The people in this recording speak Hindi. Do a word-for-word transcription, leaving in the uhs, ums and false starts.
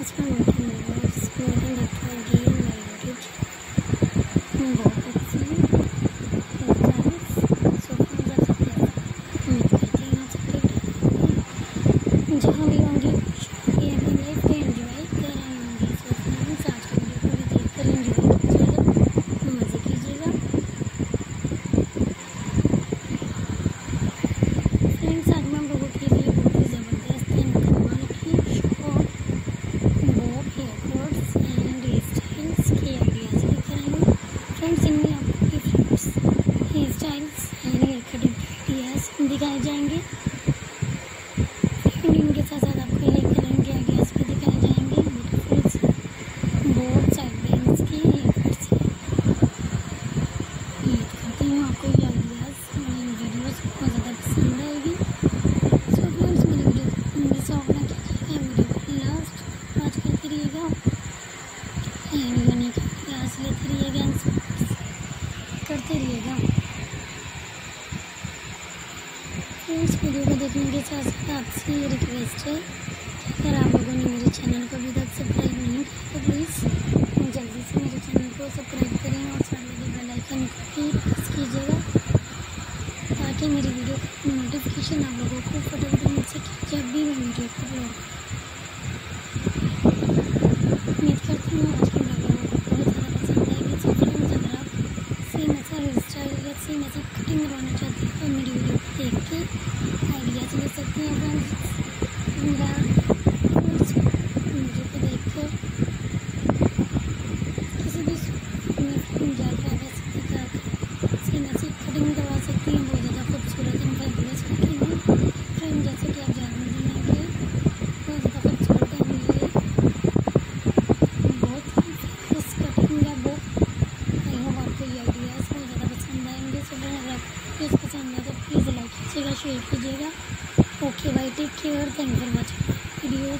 फ्रेंड्स, मैं welcome viewers, welcome back to again my YouTube channel बॉबपीसी हेयरस्टाइल्स। सो फ्रेंड्स, आप सब कैसे उम्मीद करते हैं आप सब ठीक ठाक जहाँ भी होंगे, ये अपनी लाइफ को एंजॉय कर रहे होंगे। सो फ्रेंड्स, आज की वीडियो को भी देख कर एंजॉय कीजिएगा, मज़े कीजिएगा। फ्रेंड्स, आज मैं लोगों के लिए बहुत ही ज़बरदस्त एंड कमाल की short bob haircuts and hair styles के आइडियाज़ लेकर आई हूँ। फ्रेंड्स, इनमें आपको different hair styles and hair cutting ideas दिखाए जाएंगे। फ्रेंड, इनके साथ साथ आपको हेयर कलरिंग के आइडियाज़ भी दिखाए जाएंगे। ब्यूटीफुल से बॉब साइड बैंग्स के हेयर कट्स उम्मीद करती हूँ आपको ये आइडियाज़ मेरी वीडियोज़ बहुत ज़्यादा पसंद आएगी। सो फ्रेंड्स, मेरी वीडियो मिस ऑफ ना कीजिएगा, वीडियो को लास्ट वॉच करते रहिएगा एंड यूनिक आइडियाज़ लेते रहिएगा एंड करते रहिएगा। फ्रेंड्स, वीडियो को देखने के साथ साथ आपसे ये रिक्वेस्ट है कि अगर आप लोगों ने मेरे चैनल को अभी तक सब्सक्राइब नहीं किया तो प्लीज़ जल्दी से मेरे चैनल को सब्सक्राइब करें और साथ में बेल आइकन को भी प्रेस कीजिएगा ताकि मेरी वीडियो की नोटिफिकेशन आप लोगों को फटाफट मिल सके जब भी मैं वीडियो को अपलोड करूँ। उम्मीद करती हूँ आज की वीडियो बहुत ज़्यादा पसंद आएगी। सो फ्रेंड्स, अगर आप सेम ऐसा हेयर स्टाइल या सेम ऐसा कटिंग करवाना चाहते हैं तो मेरी वीडियो को देख के आइडियाज़ ले सकते हैं। फ्रेंड्स, मेरा फ्रेंड्स वीडियो को देख कर किसी भी में जाकर आप ऐसे दिखाकर सेम ऐसी कटिंग करवा सकती हैं। बहुत ज़्यादा खूबसूरत एंड फेबुलस कटिंग है। फ्रेंड, जैसे कि आप जानते हैं बहुत ज़्यादा खूबसूरत है ये बहुत ही फेमस कटिंग है वो। आई होप आपको ये आइडियाज़ बहुत ज़्यादा पसंद आएंगे। सो फ्रेंड, अगर आपको वीडियोज़ पसंद आए तो प्लीज़ लाइक कीजिएगा, शेयर कीजिएगा। Okay bye, take care, thank you for watching video.